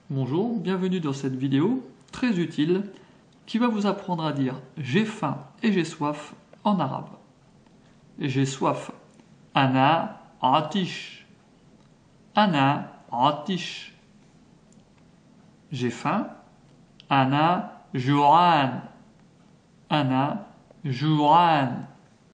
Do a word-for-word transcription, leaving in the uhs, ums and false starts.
Bonjour, bienvenue dans cette vidéo très utile qui va vous apprendre à dire j'ai faim et j'ai soif en arabe. J'ai soif. Ana atish. Ana atish. J'ai faim. Ana ju'an. Ana ju'an.